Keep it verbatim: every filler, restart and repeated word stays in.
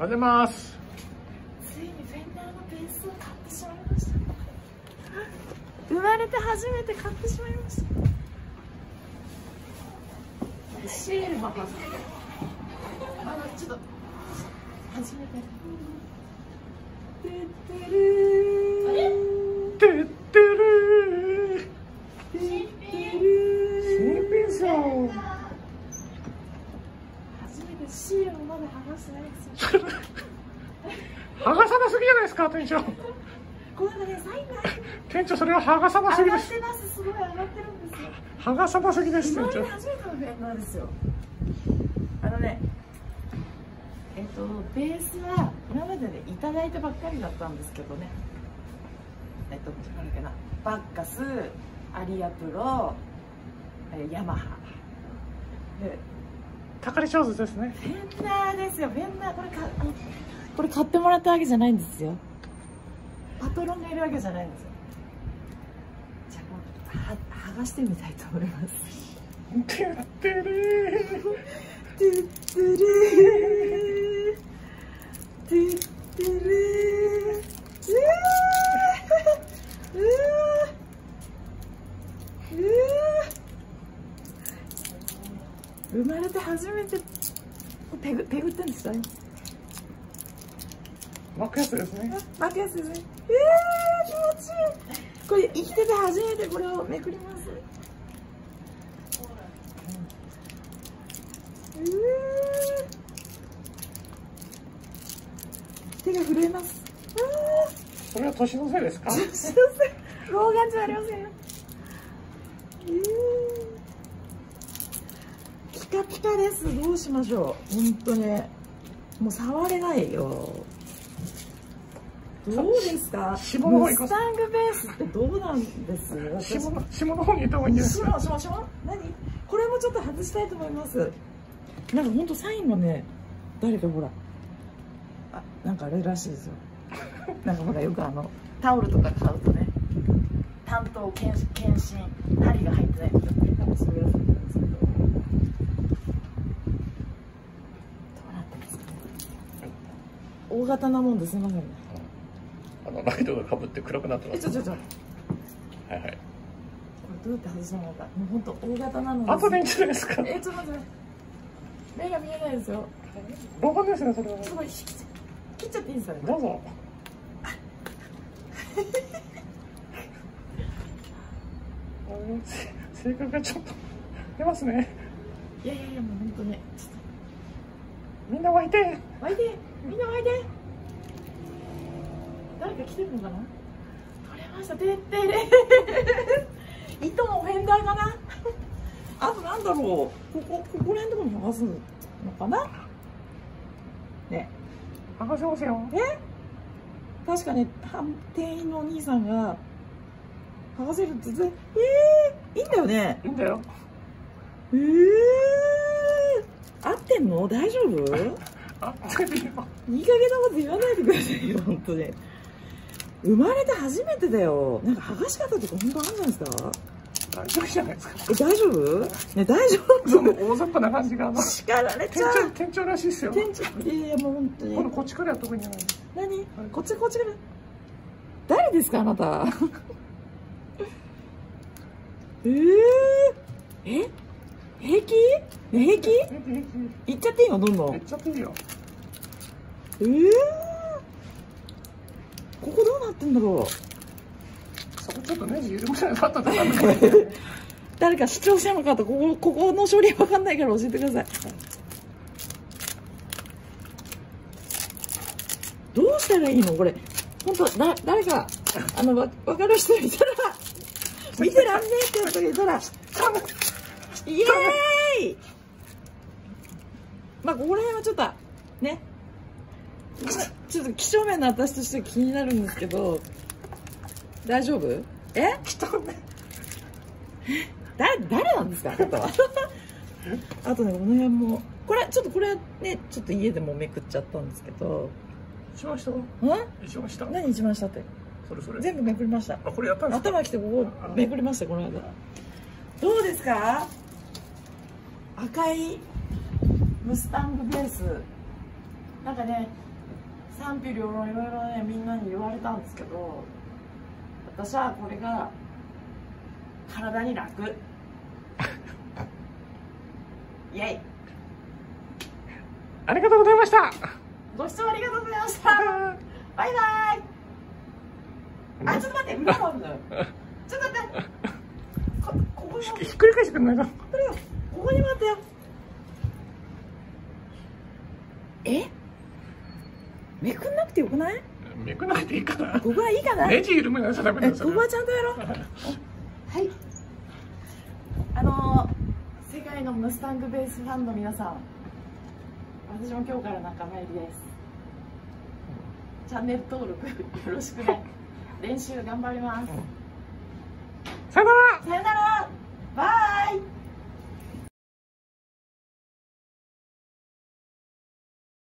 ございます。 ついにフェンダーのベースを買ってしまいました。生まれて初めて買ってしまいました。シールも外してあのちょっと初めててってるーてってるー新品新品そう初めてシールもまだ剥がしてないですよ。 剥がさなすぎじゃないですか、店長。 これなんかね、サインが店長、それは剥がさなすぎです。 上がってます。すごい上がってるんですよ。 剥がさなすぎです、 今まで店長。 初めてのフェンダーですよ。あのね、えっとベースは今までねいただいたばっかりだったんですけどね。えっと何だっけな、バッカス、アリアプロ、ヤマハで。 たかり上手ですね。 フェンダーですよ。フェンダーこれかあのこれ買ってもらったわけじゃないんですよ。パトロンがいるわけじゃないんですよ。じゃあもうは剥がしてみたいと思います。 てってるーてってるーてってるーうーうーうー生まれて初めてペグペグってんですかね。 巻くやつですね。 巻くやつですね。えー、気持ちいい。これ生きてて初めてこれをめくります。うー手が震えます。 それは年のせいですか？ 年のせい。老眼じゃありませんよ。えー、ピカピカです。どうしましょう。本当ね、もう触れないよ。どうですか？ 下の方行こう。 ムスタングベースってどうなんです？ 下の下の方にいた方がいいんじゃないですか？ 下下下何？これもちょっと外したいと思います。なんか本当サインもね、誰かほら、あ、なんかあれらしいですよ。なんかほらよくあのタオルとか買うとね、担当検検診針が入ってないとか多分そういうやつなんですけど。どうなってますかね。大型なもんですいませんね。 あのライトがかぶって暗くなってます。 えちょちょちょ。 はいはい。 これどうやって外したのか。もう本当大型なのです。 あとでいいんじゃないですか。 えちょっと待って。目が見えないですよ。 老眼ですね、それは。 すごい切っちゃっていいですかね。 どうぞ。性格がちょっと出ますね。 いやいやいや、もう本当ね。 みんな湧いて。 湧いて、みんな湧いて。誰か来てるのかな。取れました。てってれ。糸もフェンダーかな。あとなんだろう。ここ、ここら辺とかも剥がすのかな。ね。 剥がせますよ。 え。確かね、店員のお兄さんが。剥がせるって言って、えー、いいんだよね。 いいんだよ。 えー、合ってんの？大丈夫？ 合ってるよ。 いい加減なこと言わないでくださいよ、本当に。生まれて初めてだよ。なんか剥がし方とか本当あるんじゃないですか？ 大丈夫じゃないですか。 え、大丈夫？ね、大丈夫？ その大雑把な感じが。 叱られちゃう。 店長らしいですよ。 店長、いやいや、もう本当に。 今度こっちからやった方がいいんじゃない？ 何？こっち、こっちから。誰ですか、あなた。えー、え、平気？平気？行っちゃっていいの？どんどん。 行っちゃっていいよ。 えー、ここどうなってんだろう。 そこちょっとネジ緩めなかったとか。 誰か視聴者の方、ここ、ここの処理わかんないから教えてください。どうしたらいいのこれ。本当だ、誰か、あの、わ、わかる人いたら、見てらんねえってやつがいたら、イエーイ。まあ、ここら辺はちょっと、ね。ちょっと几帳面な私として気になるんですけど、大丈夫？え？ 几帳面。 だ、誰なんですかあなたは。あとね、この辺も、これ、ちょっとこれね、ちょっと家でもめくっちゃったんですけど。 一番下は？ ん？ 一番下。 何一番下って？ それそれ。 全部めくりました。 あ、これやったんですか？ 頭きてここめくりました、この間。どうですか？赤いムスタングベース。なんかね、 賛否両論いろいろねみんなに言われたんですけど、私はこれが体に楽イエイ。 ありがとうございました。 ご視聴ありがとうございました。バイバイ。あ、ちょっと待って、裏もあるのよ。ちょっと待って。こ、ここにひっくり返してくんないか。 これよ、ここにもあったよ。え？めくんなくてよくない？ めくんなくていいかな。 ここはいいかな。 ネジ緩めなさダメだよ。 ここはちゃんとやろう。はい。あのー、世界のムスタングベースファンの皆さん、私も今日から仲間入りです。チャンネル登録よろしくね。練習頑張ります。 さよなら。